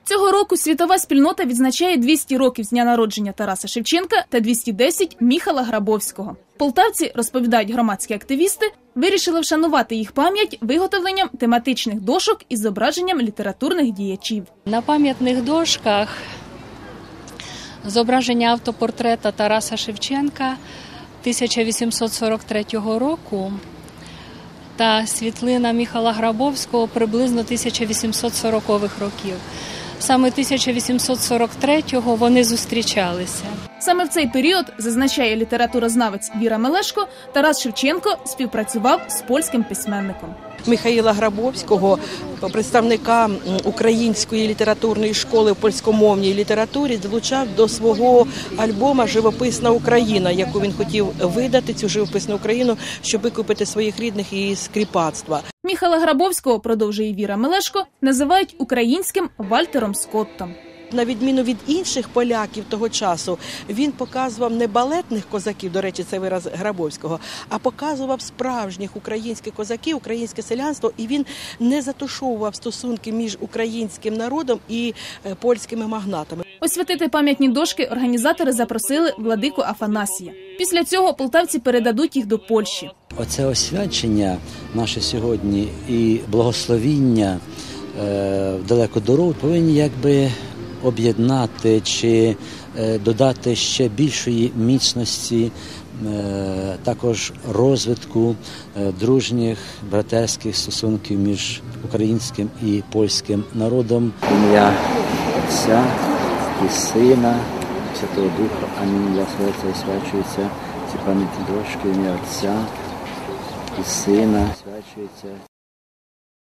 Цього року світова спільнота відзначає 200 років з дня народження Тараса Шевченка та 210 Міхала Грабовського. Полтавці, розповідають громадські активісти, вирішили вшанувати їх пам'ять виготовленням тематичних дошок із зображенням літературних діячів. На пам'ятних дошках зображення автопортрета Тараса Шевченка 1843 року та світлина Міхала Грабовського приблизно 1840-х років. Саме 1843-го вони зустрічалися. Саме в цей період, зазначає літературознавець Віра Мелешко, Тарас Шевченко співпрацював з польським письменником. Михайла Грабовського, представника української літературної школи в польськомовній літературі, долучав до свого альбома «Живописна Україна», яку він хотів видати, цю живописну Україну, щоб викупити своїх рідних із кріпацтва. Міхала Грабовського, продовжує Віра Мелешко, називають українським Вальтером Скоттом. На відміну від інших поляків того часу, він показував не балетних козаків, до речі, це вираз Грабовського, а показував справжніх українських козаків, українське селянство, і він не затушовував стосунки між українським народом і польськими магнатами. Освятити пам'ятні дошки організатори запросили владику Афанасія. Після цього полтавці передадуть їх до Польщі. Оце освячення наше сьогодні і благословіння в далеку дорогу повинні якби об'єднати чи додати ще більшої міцності, також розвитку дружніх братерських стосунків між українським і польським народом. Ім'я Отця і Сина, Святого Духа. Амінь. Я серце освячується ці пам'ятні дошки, ім'я Отця і Сина освячується.